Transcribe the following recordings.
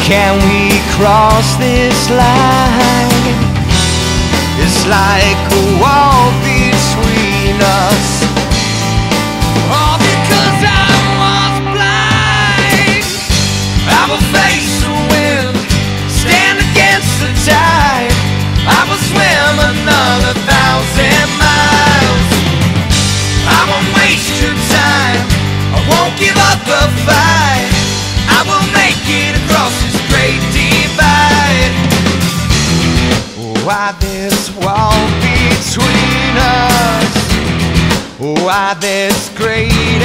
can we cross this line? It's like a wall between us. All because I was blind. I will face the wind, stand against the tide. I will swim another 1,000 miles. I won't waste your time, I won't give up the fight. I will make it across this great divide. Why this wall between us? Why this great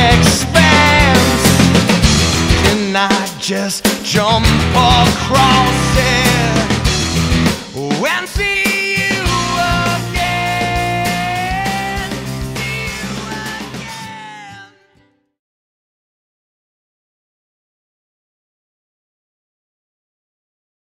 expanse? Can I just jump across it?